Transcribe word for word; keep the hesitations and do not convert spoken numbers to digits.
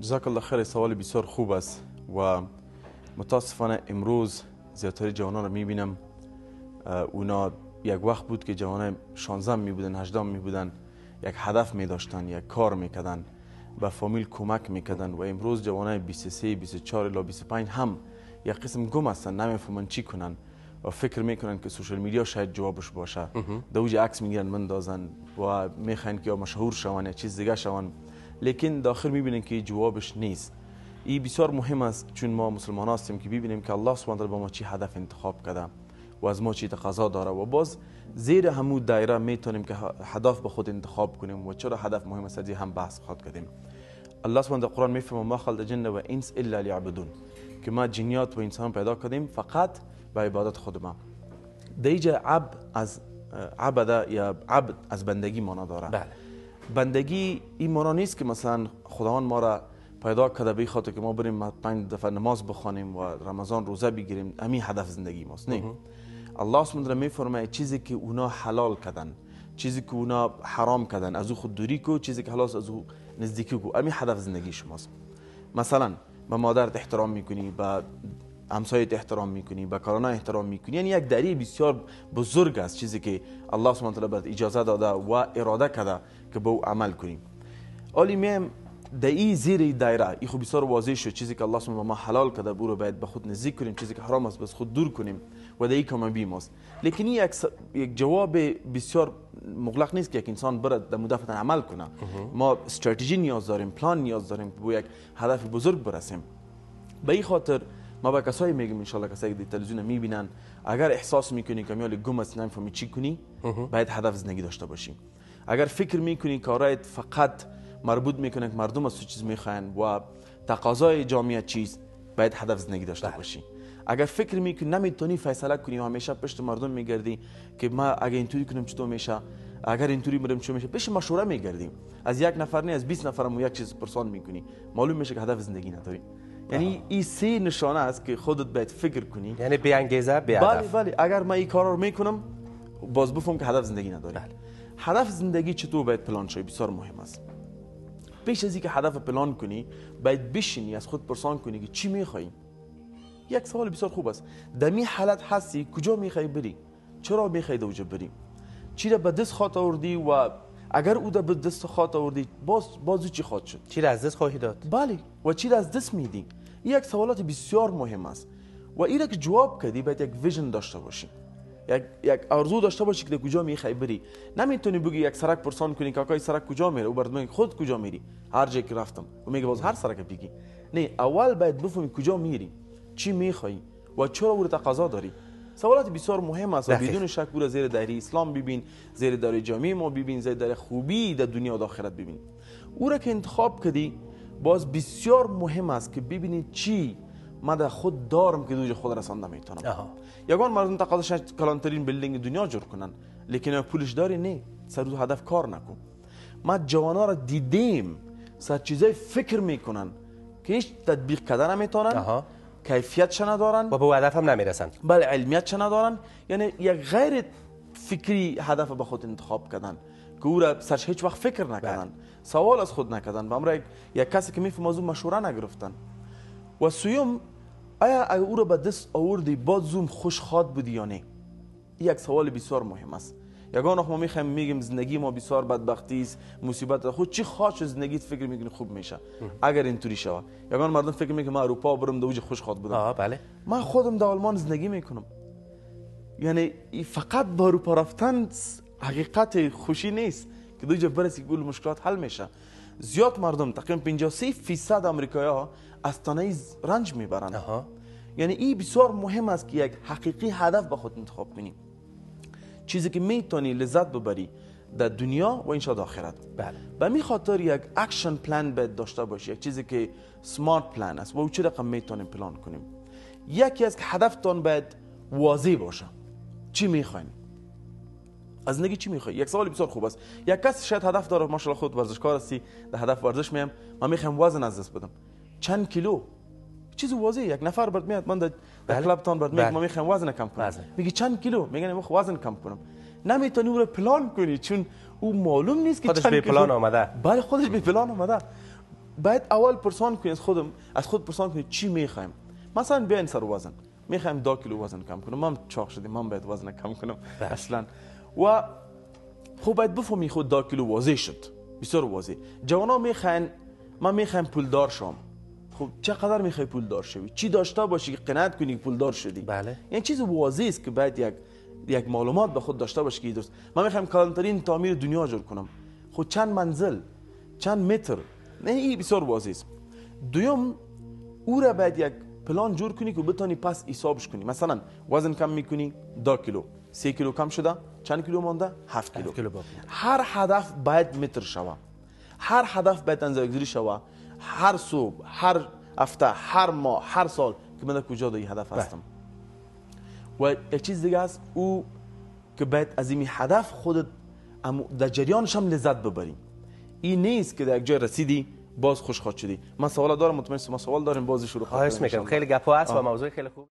جزاک الله خیر. سوال بسیار خوب است و متاسفانه امروز زیادتر جوانان رو میبینم اونا یک وقت بود که جوانان شانزده می بودن، هجده می بودن، یک هدف می داشتن، یک کار میکردن، به فامیل کمک میکردن و امروز جوانان بیست و سه، بیست و چهار الی بیست و پنج هم یک قسم گم هستن، نمیفهمن چی کنن و فکر میکنن که سوشال میدیا شاید جوابش باشه. دوج عکس میگیرن مندازن و میخواین که یا مشهور شون یا چیز دیگه شون، لیکن داخل میبینن که جوابش نیست. این بسیار مهم است چون ما مسلمان هستیم که ببینیم که الله سبحانه و تعالی با ما چی هدف انتخاب کرده و از ما چی تقاضا داره و باز زیر همون دایره میتونیم که هدف به خود انتخاب کنیم و چرا هدف مهم است هم بحث خواهد کردیم. الله سبحانه و تعالی قرآن میفهمه ما خلق الجن و انس الا لیعبدون، که ما جنیات و انسان پیدا کردیم فقط به عبادت خود ما. دیجا عب از عبد یا عبد از بندگی معنا داره. بله. بندگی این معنا نیست که مثلا خداوند ما را پیدا کرده به خاطر که ما بریم پنج دفعه نماز بخوانیم و رمضان روزه بگیریم، همین هدف زندگی ماست. نه، الله سبحانه و تعالی میفرماید چیزی که اونا حلال کردن، چیزی که اونا حرام کردن از او خود دوری کو، چیزی که حلال از او نزدیکی کو، همین هدف زندگی شماست. مثلا به مادرت احترام میکنی، به همسایت احترام میکنی، به کارانه احترام میکنی، یعنی یک دری بسیار بزرگ است چیزی که الله سبحانه و تعالی برات اجازه داده و اراده کرده که به او عمل کنیم. علی میم در این زیر دایره این خوب بسیار واضح شد چیزی که الله سبحانه و تعالی ما حلال کرده او رو باید به خود نزدیک کنیم، چیزی که حرام است بس خود دور کنیم و در این کم بیم است. لیکن این یک جواب بسیار مغلق نیست که یک انسان برد در مدافعت عمل کنه. ما استراتژی نیاز داریم، پلان نیاز داریم که به یک هدف بزرگ برسیم. به این خاطر ما با کسایی میگیم ان شاء الله کسایی که تلویزیون میبینن اگر احساس میکنی که میال گم است نمیفهمی چی کنی، باید هدف زندگی داشته باشی. اگر فکر میکنی کارایت فقط مربوط میکنه که مردم از تو چیز میخوان و تقاضای جامعه چیز، باید هدف زندگی داشته باشی. اگر فکر میکنی نمیتونی فیصله کنی و همیشه پشت مردم میگردی که ما اگه اینطوری کنم چطور میشه، اگر اینطوری برم چطور میشه، پیش مشوره میگردیم، از یک نفر نه از بیست نفرم یک چیز پرسان میکنی، معلوم میشه که هدف زندگی نداری. یعنی این سه نشانه است که خودت باید فکر کنی، یعنی به انگیزه به هدف. بله بله، اگر من این کارا رو میکنم باز بفهم که هدف زندگی نداری. بله. هدف زندگی چطور باید پلان شه بسیار مهم است. پیش از اینکه هدف پلان کنی باید بشینی از خود پرسان کنی که چی میخوای. یک سوال بسیار خوب است. در می حالت هستی کجا میخوای بری؟ چرا میخوای دوجه بری؟ چی را به دست خاطر آوردی و اگر او به دست خاطر آوردی باز بازو چی خواهد شد؟ چی را از دست خواهی داد؟ بله، و چی را از دست میدی؟ این یک سوالات بسیار مهم است و این را که جواب کردی باید یک ویژن داشته باشی، یک یک آرزو داشته باشی که کجا میخوای بری. نمیتونی بگی یک سرک پرسان کنی که آقای سرک کجا میره، او برات میگه خود کجا میری، هر جایی که رفتم و میگه باز هر سرک بگی. نه، اول باید بفهمی کجا میری، چی میخوای و چرا او تقاضا داری. سوالات بسیار مهم است و بدون شک او زیر دایره اسلام ببین، زیر دایره جامعه ما ببین، زیر دایره خوبی در دنیا و آخرت ببین. او را که انتخاب کردی باز بسیار مهم است که ببینید چی من در خود دارم که دوج خود رسانده میتونم. یگان مردم تقاضاش کلانترین بیلدینگ دنیا جور کنن، لیکن پولش داری نه، سر رو هدف کار نکن. ما جوانا را دیدیم سر چیزای فکر میکنن که هیچ تطبیق کردن نمیتونن، کیفیتش ندارن و به هدف هم نمیرسن. بله، علمیتش ندارن. یعنی یک غیر فکری هدف به خود انتخاب کردن که او را سرش هیچ وقت فکر نکردن، سوال از خود نکردن و امر یک کسی که میفهمه از اون مشوره نگرفتن. و سوم، آیا او را به دست آوردی باز زوم خوش خواد بودی یا نه؟ یک سوال بسیار مهم است. یگان ما میخوایم میگیم زندگی ما بسیار بدبختی است، مصیبت خود چی خواهش زندگیت فکر میکنی خوب میشه اگر اینطوری شود. یگان مردم فکر میکنه ما اروپا برم دوج خوش خواد بودم. آه بله. من خودم در آلمان زندگی میکنم، یعنی فقط با اروپا رفتن حقیقت خوشی نیست که دوج برسی گول مشکلات حل میشه. زیاد مردم تقریبا پنجاه و سه درصد آمریکایی‌ها از تنهایی رنج میبرند. یعنی این بسیار مهم است که یک حقیقی هدف به خود انتخاب کنی، چیزی که میتونی لذت ببری در دنیا و انشاء آخرت. بله. به می خاطر یک اکشن پلان باید داشته باشی، یک چیزی که سمارت پلان است و او چه رقم میتونیم پلان کنیم. یکی از که هدفتان باید واضح باشه، چی میخواین از زندگی، چی میخوای. یک سوال بسیار خوب است. یک کس شاید هدف داره، ماشاءالله خود ورزشکار هستی، در هدف ورزش میام، من میخوام وزن از دست بدم، چند کیلو، چیز واضحه. یک نفر برات میاد، من در کلاب تان برات میگم من میخوام وزن کم کنم، میگی چند کیلو، میگن من وزن کم کنم. نمیتونی اون رو پلان کنی چون او معلوم نیست که خودش به پلان آمده. بله، خودش به پلان آمده. باید اول پرسان کنی از خودم از خود پرسان کنی چی میخوایم. مثلا بیاین سر وزن، میخوایم دو کیلو وزن کم کنم، من چاق شدم، من باید وزن کم کنم اصلا. و خب باید بفهمی خود دو کیلو واضح شد، بسیار واضح. جوانا میخواین من میخوایم پولدار شم. خب چقدر میخوای پولدار شوی؟ چی داشته باشی که قناعت کنی پولدار شدی؟ بله. یعنی چیز واضح است که باید یک یک معلومات به خود داشته باشی که درست. من میخوام کلانترین تعمیر دنیا جور کنم. خود چند منزل، چند متر؟ نه این بسیار واضح است. دوم او را باید یک پلان جور کنی که بتونی پس حسابش کنی. مثلا وزن کم میکنی دو کیلو، سه کیلو کم شده، چند کیلو مونده؟ هفت کیلو. کیلو باقی. هر هدف باید متر شوه، هر هدف باید اندازه‌گیری شوه، هر صبح، هر هفته، هر ماه، هر سال که من در کجا در این هدف هستم. و یک چیز دیگه است او که باید از این هدف خودت در جریانش هم لذت ببری. این نیست که در یک جای رسیدی باز خوشخواد شدی. من سوال دارم، مطمئن ما سوال داریم، بازی شروع خواهش میکنم. خیلی گپ هست و موضوع خیلی خوب.